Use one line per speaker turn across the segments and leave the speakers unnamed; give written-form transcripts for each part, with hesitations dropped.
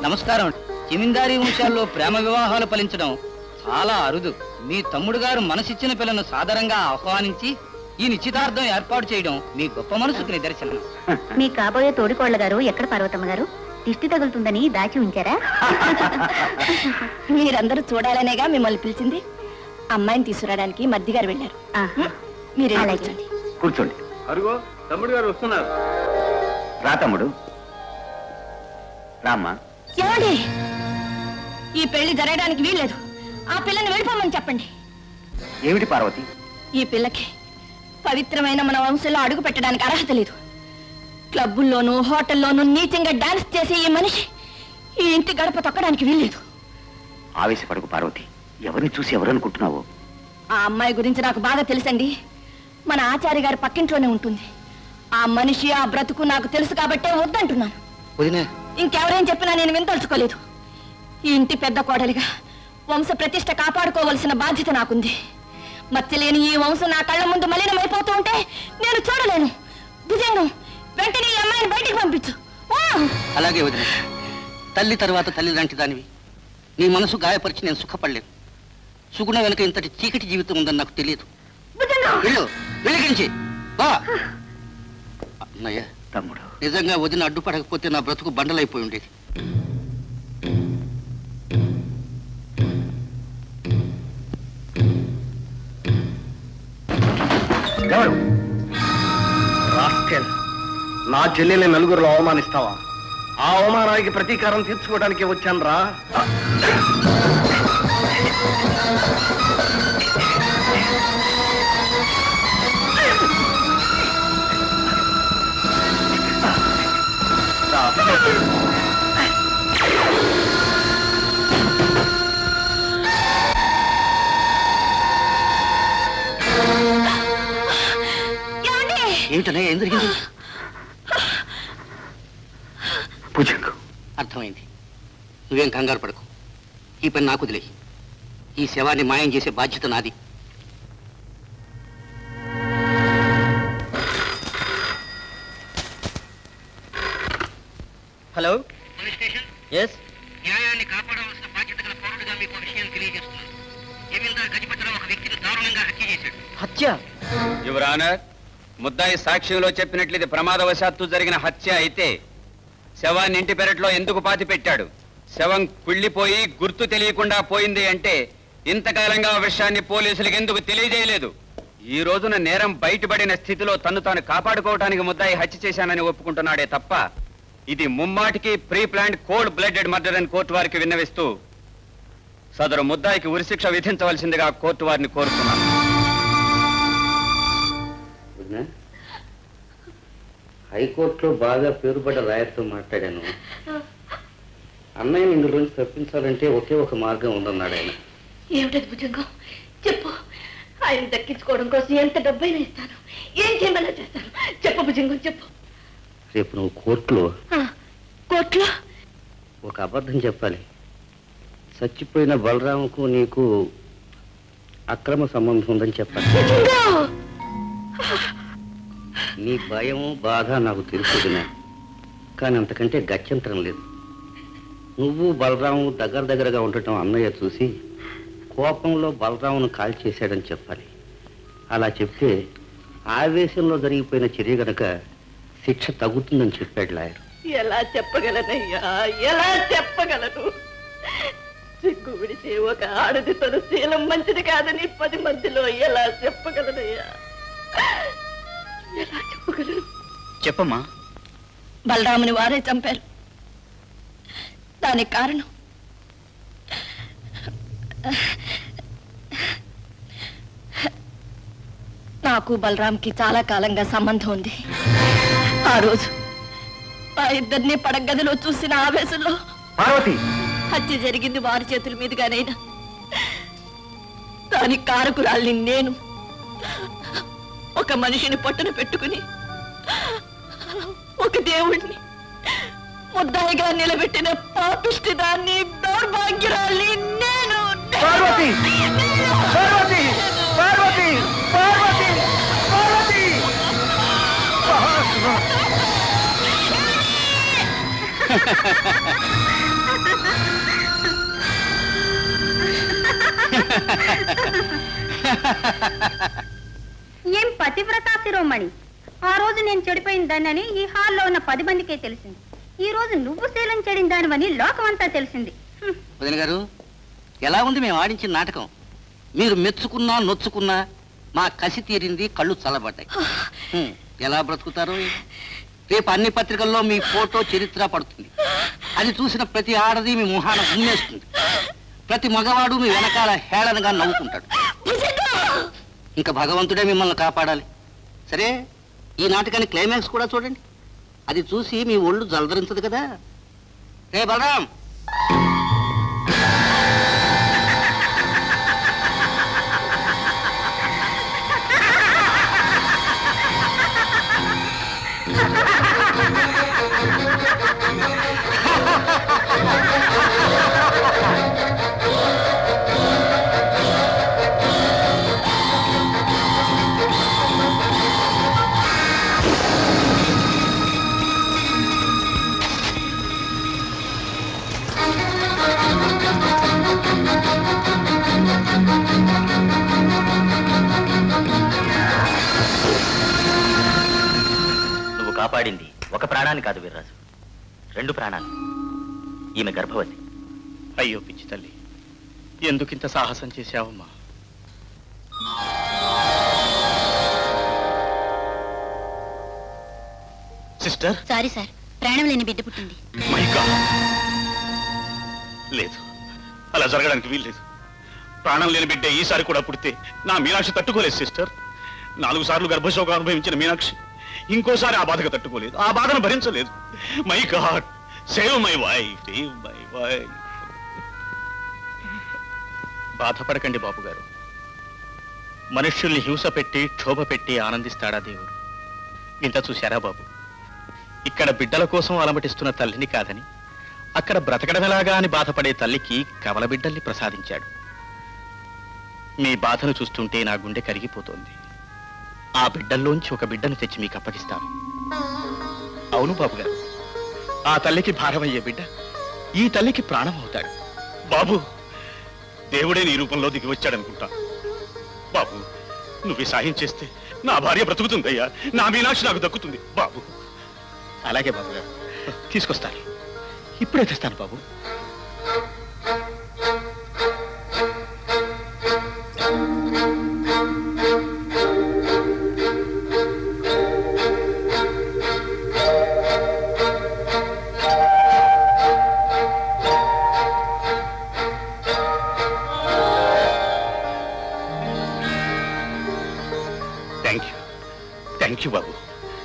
నమస్కారం. జమీందారీ వంశాల్లో ప్రేమ వివాహాలు ఫలించడం చాలా అరుదు. మీ తమ్ముడు గారు మనసిచ్చిన పిల్లను సాదరంగా ఆహ్వానించి ఈ నిశ్చితార్థం ఏర్పాటు చేయడం మీ గొప్ప మనసుకు నిదర్శనం.
మీ కాబోయే తోడికోళ్ల గారు ఎక్కడ పార్వతమ్మ గారు? దిష్టి తగులుతుందని దాచి ఉంచారా?
మీరందరూ చూడాలనేగా మిమ్మల్ని పిలిచింది. అమ్మాయిని తీసుకురావడానికి మద్ది గారు వెళ్ళారు. మీరు
కూర్చోండి.
అరుగో తమ్ముడు గారు వస్తున్నారు.
రా తమ్ముడు, రామ్మా.
ఏమండి, ఈ పెళ్లి జరగడానికి వీల్లేదు. ఆ పిల్లని వెళ్ళిపోమని చెప్పండి.
ఏమిటి పార్వతి?
ఈ పిల్లకి పవిత్రమైన మన వంశంలో అడుగు పెట్టడానికి అర్హత లేదు. క్లబ్బుల్లోనూ హోటల్లోనూ నీచంగా డాన్స్ చేసే ఈ మనిషి ఈ ఇంటి గడప తొక్కడానికి వీల్లేదు.
ఆవేశపడకు పార్వతి. ఎవరిని చూసి ఎవరనుకుంటున్నావు?
ఆ అమ్మాయి గురించి నాకు బాగా తెలుసండి. మన ఆచార్య గారి పక్కింట్లోనే ఉంటుంది. ఆ మనిషి ఆ బ్రతుకు నాకు తెలుసు కాబట్టే వద్దంటున్నాను. ఇంకెవరేం చెప్పినా నేను వింతలుచుకోలేదు. ఈ ఇంటి పెద్ద కోడలిగా వంశ ప్రతిష్ట కాపాడుకోవలసిన బాధ్యత నాకుంది. మచ్చలేని ఈ వంశం నా కళ్ళ ముందు మలినమైపోతూ ఉంటే నేను చూడలేను. భుజంగం, వెంటనే ఈ అమ్మాయిని బయటికి పంపించు.
అలాగే వదిన. తల్లి తర్వాత తల్లి లాంటి దానివి. నీ మనసు గాయపరిచి నేను సుఖపడలేను. సుగుణ వెనుక ఇంతటి చీకటి జీవితం ఉందని నాకు తెలియదు. అన్నయ్య,
తమ్ముడు,
నిజంగా వదిన అడ్డుపడకపోతే నా బ్రతుకు బండలైపోయి ఉండేది.
నా చెల్లెల్ని నలుగురిలో అవమానిస్తావా? ఆ అవమానానికి ప్రతీకారం తీర్చుకోవడానికి వచ్చాను రా.
ఏమిటనే ఏం జరిగింది? అర్థమైంది. నువ్వేం కంగారు పడకు. ఈ పని నాకు వదిలేయి. ఈ శవాన్ని మాయం చేసే బాధ్యత నాది. Hello, police station. ఎస్. న్యాయాన్ని కాపాడవలసిన బాధ్యత గల పౌరుడిగా మీకు విషయం తెలియజేస్తున్నాను. జమీందార్ గజపతిరావు ఒక వ్యక్తిని దారుణంగా హత్య చేశాడు. హత్య?
యువర్ ఆనర్, ముద్దాయి సాక్ష్యంలో చెప్పినట్లు ఇది ప్రమాదవశాత్తు జరిగిన హత్య అయితే శవాన్ని ఇంటి పెరట్లో ఎందుకు పాతి పెట్టాడు? శవం కుళ్ళిపోయి గుర్తు తెలియకుండా పోయింది అంటే ఇంతకాలంగా ఆ విషయాన్ని పోలీసులకు ఎందుకు తెలియజేయలేదు? ఈ రోజున నేరం బయటపడిన స్థితిలో తను తాను కాపాడుకోవడానికి ముద్దాయి హత్య చేశానని ఒప్పుకుంటున్నాడే తప్ప ఇది ముమ్మాటికి pre planned cold blooded murder అని కోర్టు వారికి విన్నవిస్తూ సదరు ముద్దాయికి ఉరిశిక్ష విధించవలసిందిగా కోర్టు వారిని కోరుతున్నాను.
హైకోర్టులో బాగా పేరుపడ్డ లాయర్తో మాట్లాడాను. అన్నయ్యని ఇందులోంచి తప్పించాలంటే ఒకే ఒక మార్గం ఉందన్నాడు ఆయన.
ఏమిటది భుజంగం? చెప్పు. ఆయన దక్కించుకోవడం కోసం ఎంత డబ్బైనా ఇస్తాను. ఏం చేయమన్నా చేస్తాను. చెప్పు భుజంగం, చెప్పు.
రేపు నువ్వు కోర్టులో
కోర్టులో
ఒక అబద్ధం చెప్పాలి. చచ్చిపోయిన బలరాముకు నీకు అక్రమ సంబంధం ఉందని చెప్పాలి. నీ భయం బాధ నాకు తెలుసుకున్నా, కానీ అంతకంటే గత్యంతరం లేదు. నువ్వు బలరాము దగ్గరగా ఉండటం అన్నయ్య చూసి కోపంలో బలరామును కాల్ చేశాడని చెప్పాలి. అలా చెప్తే ఆవేశంలో జరిగిపోయిన చర్య గనక శిక్ష తగ్గుతుందని చెప్పాడు లాయర్.
ఎలా చెప్పగలనయ్యా, ఎలా చెప్పగలను? సిగ్గు విడిచే ఒక ఆడది తన శీలం మంచిది కాదని 10 మందిలో ఎలా చెప్పగలనయ్యా? ఎలా చెప్పగలను?
చెప్పమ్మా.
బలరాముని వారే చంపారు. దానికి కారణం నాకు బలరాంకి చాలా కాలంగా సంబంధం ఉంది. ఆ రోజు ఆ ఇద్దరిని పడగదిలో చూసిన ఆవేశంలో హత్య జరిగింది వారి చేతుల మీదుగానైనా దానికి కారకురాల్ని నేను. ఒక మనిషిని పట్టున పెట్టుకుని ఒక దేవుణ్ణి ముద్దాయిగా నిలబెట్టిన పాపిష్టి దాన్ని, దౌర్భాగ్యురాల్ని నేను.
ఏం పతివ్రత శిరోమణి, ఆ రోజు నేను చెడిపోయిన దాన్నని ఈ హాల్లో ఉన్న 10 మందికే తెలిసింది. ఈ రోజు నువ్వు శీలం చెడిన దానివని లోకమంతా తెలిసింది.
వదిన గారు, ఎలా ఉంది మేము ఆడించిన నాటకం? మీరు మెచ్చుకున్నా నొచ్చుకున్నా మా కసి తీరింది, కళ్ళు చల్లబడ్డాయి. ఎలా బ్రతుకుతారు? రేపు అన్ని పత్రికల్లో మీ ఫోటో చరిత్ర పడుతుంది. అది చూసిన ప్రతి ఆడది మీ మొహాన ఉమ్మేస్తుంది. ప్రతి మగవాడు మీ వెనకాల హేళనగా నవ్వుకుంటాడు. ఇంకా భగవంతుడే మిమ్మల్ని కాపాడాలి. సరే, ఈ నాటకాన్ని క్లైమాక్స్ కూడా చూడండి. అది చూసి మీ ఒళ్ళు జలదరించదు కదా. రే బలరాం,
కాపాడింది ఒక ప్రాణాన్ని కాదు వీర్రాజు, 2 ప్రాణాలు. ఈమె గర్భవతి.
అయ్యో పిచ్చి తల్లి, ఎందుకింత సాహసం చేశావమ్మా? సిస్టర్,
సారీ సార్, ప్రాణం లేని బిడ్డ పుట్టింది.
లేదు, అలా జరగడానికి వీల్లేదు. ప్రాణం లేని బిడ్డ ఈసారి కూడా పుడితే నా మీనాక్షి తట్టుకోలేదు సిస్టర్. 4 సార్లు గర్భశోకం అనుభవించిన మీనాక్షి ఇంకోసారి ఆ బాధకు తట్టుకోలేదు, ఆ బాధను భరించలేదు. My god, save my wife, save my wife. బాధపడకండి బాబు గారు. మనుష్యుల్ని హింస పెట్టి క్షోభ పెట్టి ఆనందిస్తాడా దేవుడు? ఇంత చూశారా బాబు? ఇక్కడ బిడ్డల కోసం అలమటిస్తున్న తల్లిని కాదని అక్కడ బ్రతకడమెలాగా అని బాధపడే తల్లికి కవల బిడ్డల్ని ప్రసాదించాడు. మీ బాధను చూస్తుంటే నా గుండె కరిగిపోతోంది. ఆ బిడ్డల్లోంచి ఒక బిడ్డను తెచ్చి మీకు అప్పగిస్తాను. అవును బాబు గారు, ఆ తల్లికి భారమయ్యే బిడ్డ ఈ తల్లికి ప్రాణం అవుతాడు. బాబు, దేవుడే నీ రూపంలో దిగి వచ్చాడనుకుంటా. బాబు, నువ్వు సాయం చేస్తే నా భార్య బ్రతుకుతుందయ్యా, నా మీనాక్షి నాకు దక్కుతుంది బాబు. అలాగే బాబు గారు, తీసుకొస్తాను, ఇప్పుడే తెస్తాను బాబు. థ్యాంక్ యూ బాబు.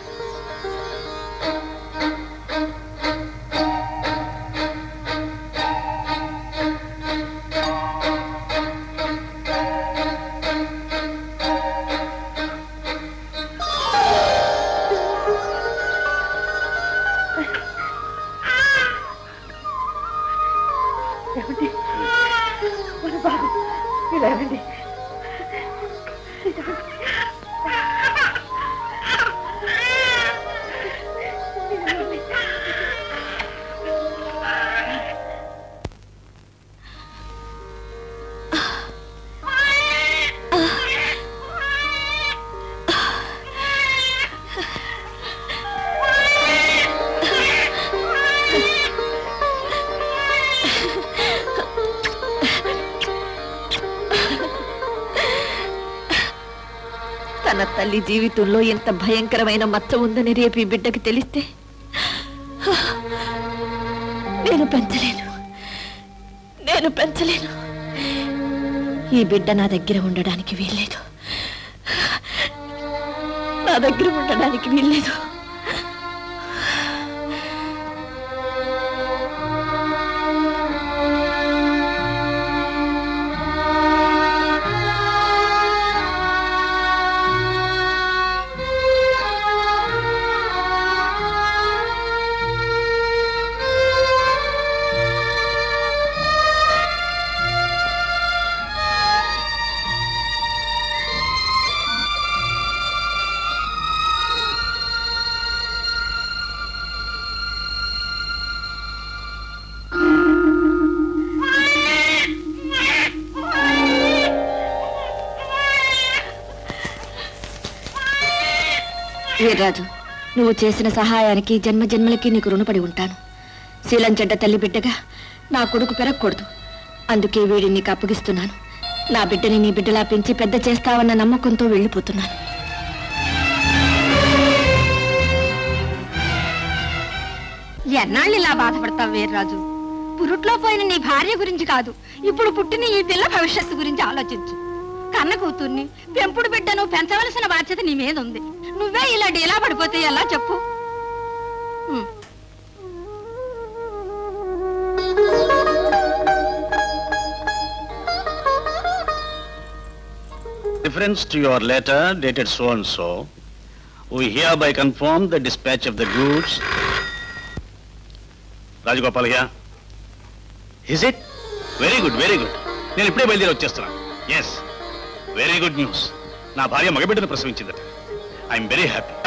తన తల్లి జీవితంలో ఎంత భయంకరమైన మచ్చ ఉందని రేపు ఈ బిడ్డకి తెలిస్తే నేను పెంచలేను. ఈ బిడ్డ నా దగ్గర ఉండడానికి వీల్లేదు. వీర్రాజు, నువ్వు చేసిన సహాయానికి జన్మ జన్మలకి నీకు రుణపడి ఉంటాను. శీలం చెడ్డ తల్లి బిడ్డగా నా కొడుకు పెరగకూడదు. అందుకే వీడిని నీకు అప్పగిస్తున్నాను. నా బిడ్డని నీ బిడ్డలా పెంచి పెద్ద చేస్తావన్న నమ్మకంతో వెళ్ళిపోతున్నాను.
ఎన్నాళ్ళు ఇలా బాధపడతావు వీర్రాజు? పురుట్లో పోయిన నీ భార్య గురించి కాదు, ఇప్పుడు పుట్టిన ఈ పిల్ల భవిష్యత్తు గురించి ఆలోచించు. కన్న కూతుర్ని, పెంపుడు బిడ్డను పెంచవలసిన బాధ్యత నీ మీద ఉంది. నువ్వే ఇలా డీలా పడిపోతే ఎలా చెప్పు?
Reference to your letter dated so and so, we hereby confirm the dispatch of the goods. Rajagopal here. Is it? Very good, very good. నేను ఇప్పుడే బయలుదేరి వచ్చేస్తున్నాను. Yes, very good news. నా భార్య మగబిడ్డను ప్రసవించిందట. I'm very happy.